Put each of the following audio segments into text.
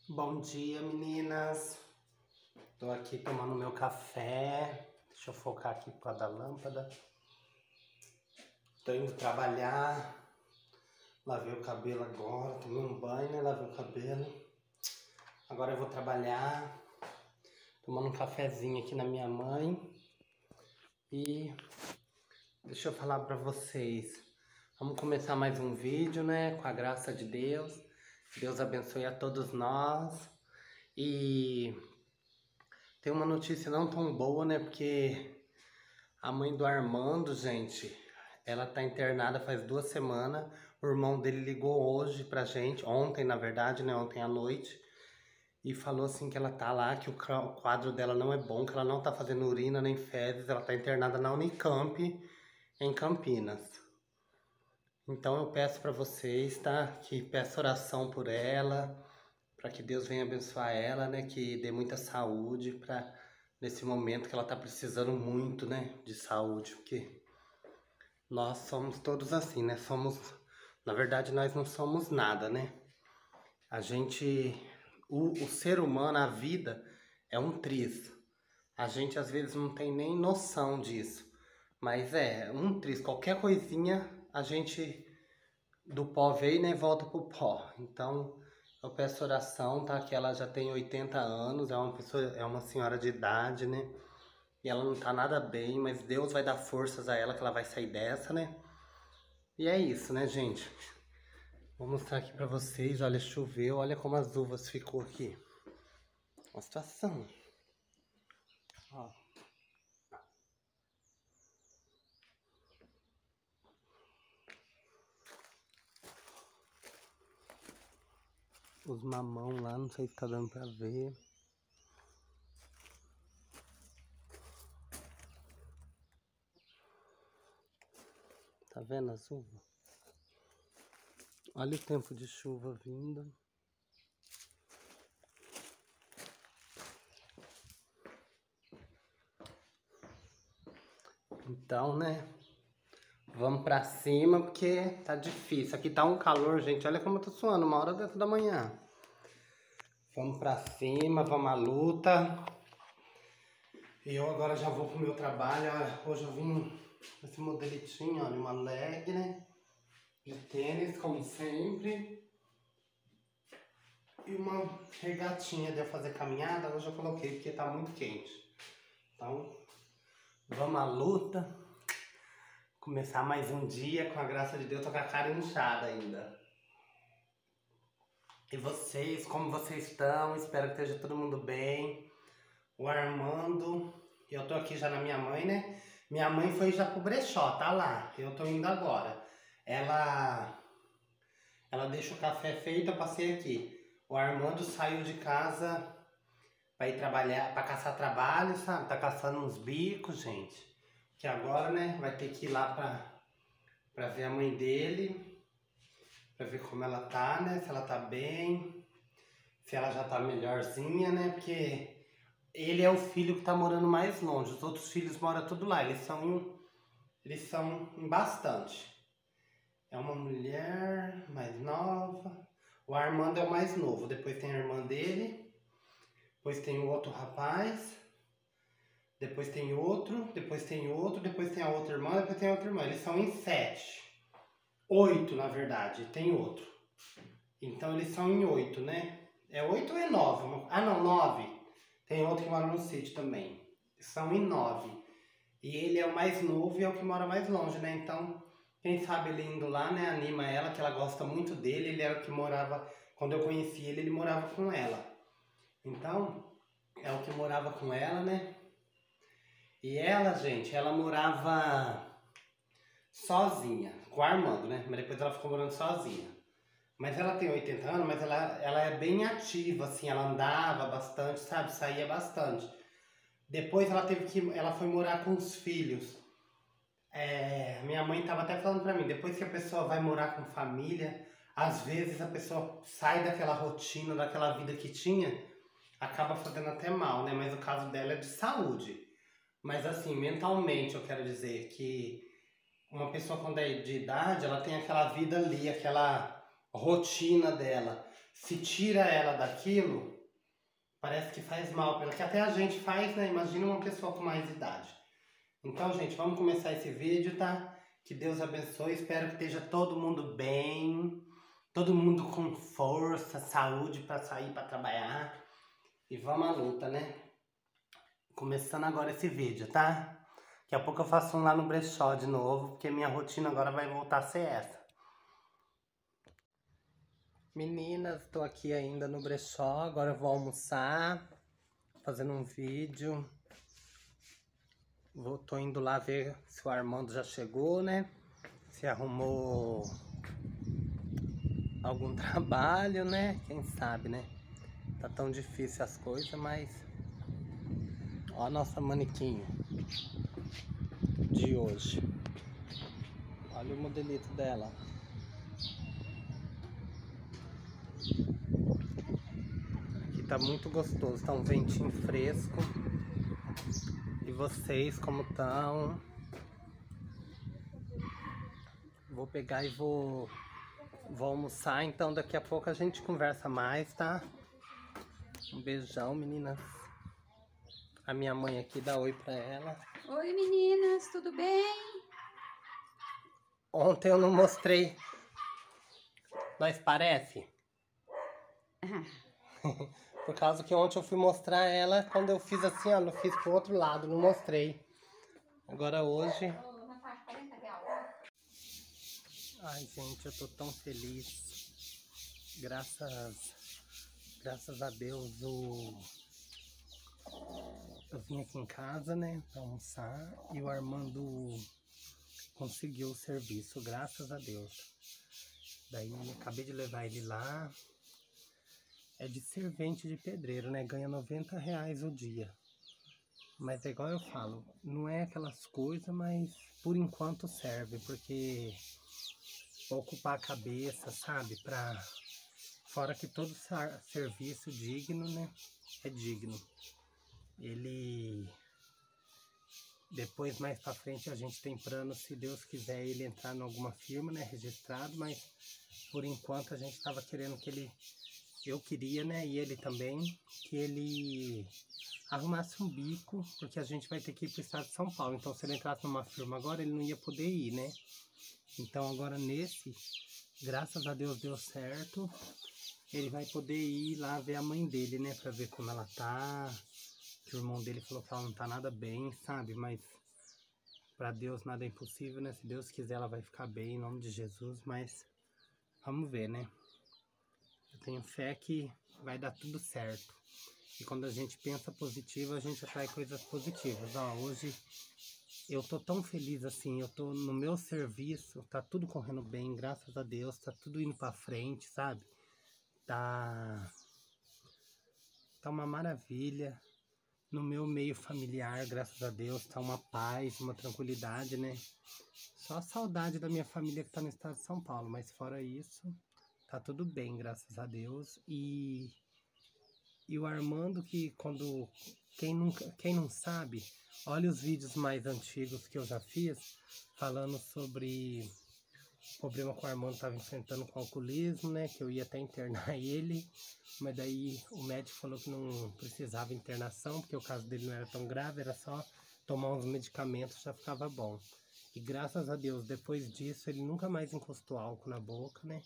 Bom dia, meninas. Tô aqui tomando meu café. Deixa eu focar aqui por causa da lâmpada. Tô indo trabalhar. Lavei o cabelo agora. Tomei um banho, né? Lavei o cabelo. Agora eu vou trabalhar. Tomando um cafezinho aqui na minha mãe. E deixa eu falar pra vocês. Vamos começar mais um vídeo, né? Com a graça de Deus. Deus abençoe a todos nós. E tem uma notícia não tão boa, né? Porque a mãe do Armando, gente, ela tá internada faz 2 semanas. O irmão dele ligou hoje pra gente, ontem na verdade, né? Ontem à noite. E falou assim que ela tá lá, que o quadro dela não é bom, que ela não tá fazendo urina nem fezes. Ela tá internada na Unicamp, em Campinas. Então eu peço pra vocês, tá? Que peço oração por ela, para que Deus venha abençoar ela, né? Que dê muita saúde para nesse momento que ela tá precisando muito, né? De saúde, porque nós somos todos assim, né? Na verdade, nós não somos nada, né? A gente, o ser humano, a vida é um triz. A gente às vezes não tem nem noção disso, mas é um triz. Qualquer coisinha a gente do pó veio, né? Volta pro pó. Então eu peço oração, tá? Que ela já tem 80 anos, é uma senhora de idade, né? E ela não tá nada bem, mas Deus vai dar forças a ela que ela vai sair dessa, né? E é isso, né, gente? Vou mostrar aqui pra vocês, olha, choveu, olha como as uvas ficou aqui. Uma situação. Ó. Os mamão lá, não sei se tá dando pra ver. Tá vendo as uvas? Olha o tempo de chuva vindo. Então, né? Vamos pra cima porque tá difícil. Aqui tá um calor, gente. Olha como eu tô suando, 1h da manhã. Vamos pra cima, vamos à luta. E eu agora já vou pro meu trabalho. Hoje eu vim com esse modelitinho, olha, uma leg, né? De tênis, como sempre. E uma regatinha de eu fazer caminhada. Hoje eu coloquei porque tá muito quente. Então, vamos à luta. Começar mais um dia, com a graça de Deus. Tô com a cara inchada ainda. E vocês, como vocês estão? Espero que esteja todo mundo bem. O Armando, eu tô aqui já na minha mãe, né? Minha mãe foi já pro brechó, tá lá. Eu tô indo agora. Ela deixa o café feito, eu passei aqui. O Armando saiu de casa pra ir trabalhar, pra caçar trabalho, sabe? Tá caçando uns bicos, gente. Que agora, né, vai ter que ir lá pra ver a mãe dele. Pra ver como ela tá, né? Se ela tá bem. Se ela já tá melhorzinha, né? Porque ele é o filho que tá morando mais longe. Os outros filhos moram tudo lá. Eles são em bastante. É uma mulher mais nova. O Armando é o mais novo. Depois tem a irmã dele. Depois tem o outro rapaz. Depois tem outro. Depois tem outro. Depois tem a outra irmã. Depois tem a outra irmã. Eles são em 7. 8, na verdade. Tem outro. Então eles são em 8, né? É 8 ou é 9? Ah, não, 9. Tem outro que mora no sítio também. São em 9. E ele é o mais novo e é o que mora mais longe, né? Então, quem sabe ele indo lá, né? Anima ela, que ela gosta muito dele. Ele era o que morava... Quando eu conheci ele, ele morava com ela. Então, é o que morava com ela, né? E ela, gente, ela morava sozinha. Com o Armando, né? Mas depois ela ficou morando sozinha. Mas ela tem 80 anos, mas ela é bem ativa, assim, ela andava bastante, sabe? Saía bastante. Depois ela foi morar com os filhos. Minha mãe tava até falando pra mim, depois que a pessoa vai morar com família, às vezes a pessoa sai daquela rotina, daquela vida que tinha, acaba fazendo até mal, né? Mas o caso dela é de saúde. Mas assim, mentalmente eu quero dizer que uma pessoa quando é de idade, ela tem aquela vida ali, aquela rotina dela. se tira ela daquilo, parece que faz mal, porque até a gente faz, né? Imagina uma pessoa com mais idade. Então, gente, vamos começar esse vídeo, tá? Que Deus abençoe, espero que esteja todo mundo bem, todo mundo com força, saúde para sair para trabalhar. E vamos à luta, né? Começando agora esse vídeo, tá? Daqui a pouco eu faço um lá no brechó de novo, porque minha rotina agora vai voltar a ser essa. Meninas, tô aqui ainda no brechó, agora eu vou almoçar, fazendo um vídeo. Tô indo lá ver se o Armando já chegou, né? Se arrumou algum trabalho, né? Quem sabe, né? Tá tão difícil as coisas, mas... Ó a nossa manequim de hoje. Olha o modelito dela. Aqui tá muito gostoso, tá um ventinho fresco. E vocês como estão? Vou pegar e vou almoçar, então daqui a pouco a gente conversa mais, tá? Um beijão, meninas. A minha mãe aqui, dá oi pra ela. Oi, meninas, tudo bem? Ontem eu não mostrei. Nós parece? Por causa que ontem eu fui mostrar ela, quando eu fiz assim, ó, não fiz pro outro lado, não mostrei. Agora hoje... Ai, gente, eu tô tão feliz. Graças a Deus, eu vim aqui em casa, né, pra almoçar, e o Armando conseguiu o serviço, graças a Deus. Daí, acabei de levar ele lá. É de servente de pedreiro, né, ganha R$90 o dia. Mas é igual eu falo, não é aquelas coisas, mas por enquanto serve, porque pra ocupar a cabeça, sabe, fora que todo serviço digno, né, é digno. Ele, depois mais pra frente a gente tem plano, se Deus quiser, ele entrar em alguma firma, né, registrado, mas por enquanto a gente tava querendo que eu queria, né, e ele também, que ele arrumasse um bico, porque a gente vai ter que ir pro estado de São Paulo, então se ele entrasse numa firma agora, ele não ia poder ir, né. Então agora graças a Deus deu certo, ele vai poder ir lá ver a mãe dele, né, pra ver como ela tá, que o irmão dele falou que ela não tá nada bem, sabe, mas pra Deus nada é impossível, né, se Deus quiser ela vai ficar bem, em nome de Jesus, mas vamos ver, né. Eu tenho fé que vai dar tudo certo. E quando a gente pensa positivo, a gente atrai coisas positivas. Ó, hoje eu tô tão feliz assim, eu tô no meu serviço, tá tudo correndo bem, graças a Deus, tá tudo indo pra frente, sabe? Tá uma maravilha. No meu meio familiar, graças a Deus, tá uma paz, uma tranquilidade, né? Só a saudade da minha família que tá no estado de São Paulo, mas fora isso, tá tudo bem, graças a Deus. E o Armando, que quem não sabe, olha os vídeos mais antigos que eu já fiz, falando sobre o problema que o Armando estava enfrentando com o alcoolismo, né, que eu ia até internar ele, mas daí o médico falou que não precisava internação, porque o caso dele não era tão grave, era só tomar uns medicamentos, já ficava bom. E graças a Deus, depois disso, ele nunca mais encostou álcool na boca, né,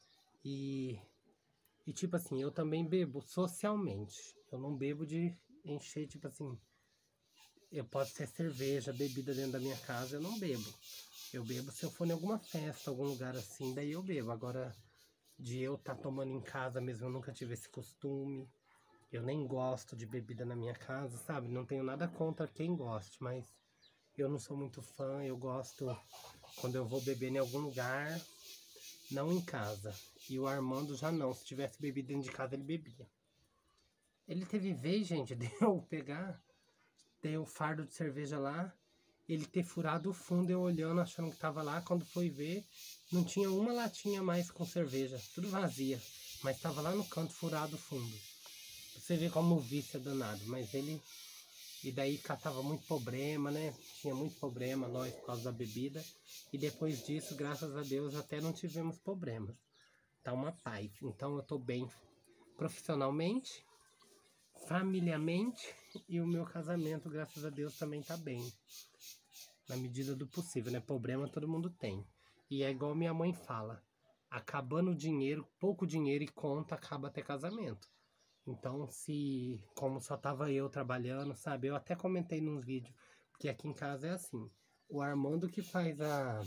e tipo assim, eu também bebo socialmente. Eu não bebo de encher, tipo assim... Eu posso ter cerveja, bebida dentro da minha casa, eu não bebo. Eu bebo se eu for em alguma festa, algum lugar assim, daí eu bebo. Agora, de eu estar tomando em casa mesmo, eu nunca tive esse costume. Eu nem gosto de bebida na minha casa, sabe? Não tenho nada contra quem goste, mas eu não sou muito fã. Eu gosto quando eu vou beber em algum lugar, não em casa. E o Armando já não, se tivesse bebido dentro de casa ele bebia. Ele teve vez, gente, de eu pegar, ter o fardo de cerveja lá, ele ter furado o fundo, eu olhando, achando que tava lá, quando foi ver, não tinha uma latinha mais com cerveja, tudo vazia, mas tava lá no canto furado o fundo. Você vê como o vício é danado, mas ele... E daí catava muito problema, né? Tinha muito problema nós por causa da bebida. E depois disso, graças a Deus, até não tivemos problemas. tá uma paz. Então eu tô bem profissionalmente, familiarmente, e o meu casamento, graças a Deus, também tá bem. Na medida do possível, né? Problema todo mundo tem. E é igual minha mãe fala, acabando o dinheiro, pouco dinheiro e conta, acaba até casamento. Então, como só tava eu trabalhando, sabe? Eu até comentei nos vídeos, porque aqui em casa é assim. O Armando que faz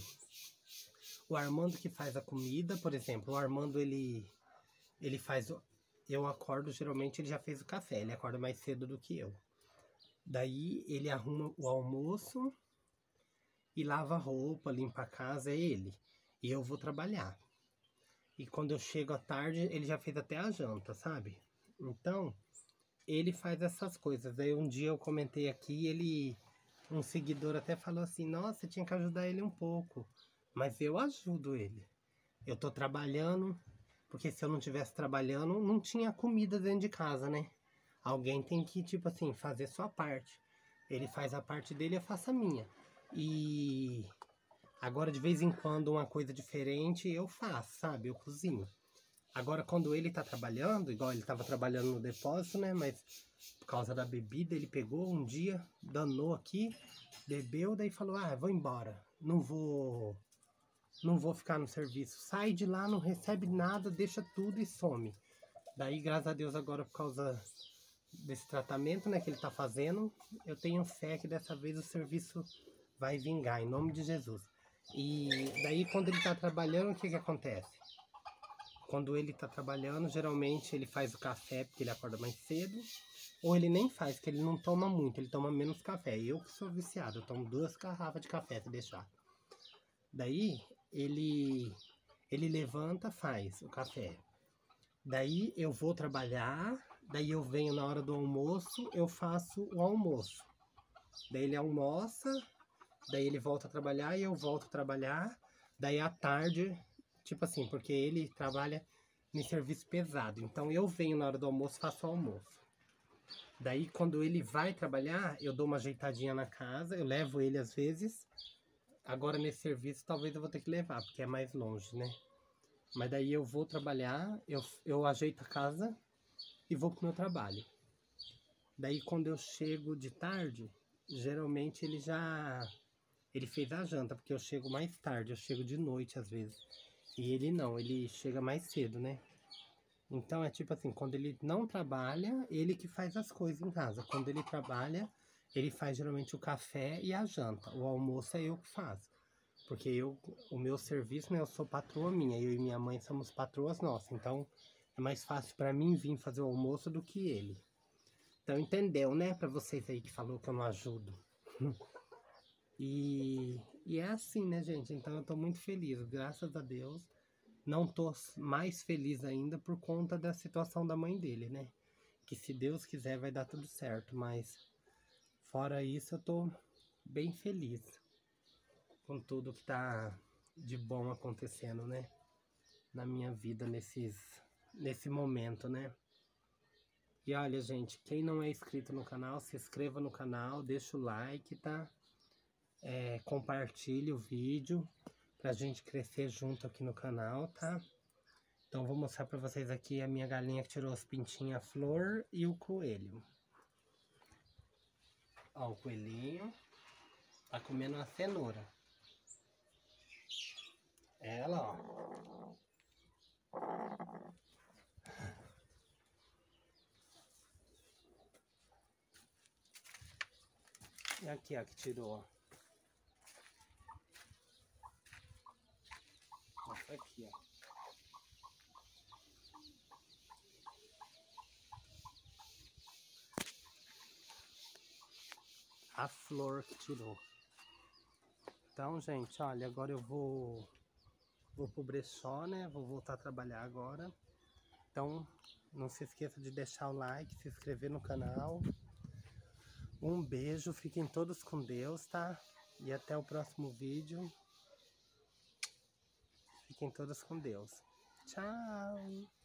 a comida, por exemplo. O Armando, ele faz... Eu acordo, geralmente ele já fez o café. Ele acorda mais cedo do que eu. Daí, ele arruma o almoço e lava a roupa, limpa a casa, é ele. E eu vou trabalhar. E quando eu chego à tarde, ele já fez até a janta, sabe? Então, ele faz essas coisas. Daí um dia eu comentei aqui, um seguidor até falou assim, nossa, você tinha que ajudar ele um pouco. Mas eu ajudo ele. Eu tô trabalhando, porque se eu não estivesse trabalhando, não tinha comida dentro de casa, né? Alguém tem que, tipo assim, fazer sua parte. Ele faz a parte dele, eu faço a minha. E agora, de vez em quando, uma coisa diferente eu faço, sabe? Eu cozinho. Agora, quando ele tá trabalhando, igual ele tava trabalhando no depósito, né? Mas por causa da bebida, ele pegou um dia, danou aqui, bebeu, daí falou, vou embora. Não vou ficar no serviço. Sai de lá, não recebe nada, deixa tudo e some. Daí, graças a Deus, agora por causa desse tratamento, né, que ele tá fazendo, eu tenho fé que dessa vez o serviço vai vingar, em nome de Jesus. E daí, quando ele tá trabalhando, o que acontece? Quando ele tá trabalhando, geralmente ele faz o café, porque ele acorda mais cedo, ou ele nem faz, porque ele não toma muito, ele toma menos café. Eu que sou viciado, eu tomo 2 garrafas de café, se deixar. Daí, ele levanta, faz o café. Daí, eu vou trabalhar, daí eu venho na hora do almoço, eu faço o almoço. Daí ele almoça, daí ele volta a trabalhar e eu volto a trabalhar. Daí à tarde, tipo assim, porque ele trabalha em serviço pesado. Então eu venho na hora do almoço, faço o almoço. Daí quando ele vai trabalhar, eu dou uma ajeitadinha na casa, eu levo ele às vezes. Agora nesse serviço talvez eu vou ter que levar, porque é mais longe, né? Mas daí eu vou trabalhar, eu ajeito a casa e vou pro meu trabalho. Daí quando eu chego de tarde, geralmente ele fez a janta, porque eu chego mais tarde, eu chego de noite às vezes. E ele não, ele chega mais cedo, né? Então é tipo assim, quando ele não trabalha, ele que faz as coisas em casa. Quando ele trabalha, ele faz geralmente o café e a janta. O almoço é eu que faço. Porque o meu serviço, né, eu sou patroa minha, eu e minha mãe somos patroas nossas. Então é mais fácil pra mim vir fazer o almoço do que ele. Então entendeu, né? Pra vocês aí que falou que eu não ajudo. E é assim, né, gente? Então eu tô muito feliz, graças a Deus. Não tô mais feliz ainda por conta da situação da mãe dele, né? Que se Deus quiser vai dar tudo certo, mas fora isso eu tô bem feliz com tudo que tá de bom acontecendo, né? Na minha vida nesse momento, né? E olha, gente, quem não é inscrito no canal, se inscreva no canal, deixa o like, tá? Compartilhe o vídeo pra gente crescer junto aqui no canal, tá? Então vou mostrar pra vocês aqui a minha galinha que tirou os pintinhos, a Flor e o coelho. Ó, o coelhinho tá comendo uma cenoura. Ela, ó. E aqui, ó, que tirou, ó. Mostra aqui, ó. A Flor que tirou. Então, gente, olha, agora eu vou pro brechó, né? Vou voltar a trabalhar agora. Então, não se esqueça de deixar o like, se inscrever no canal. Um beijo, fiquem todos com Deus, tá? E até o próximo vídeo. Fiquem todos com Deus. Tchau!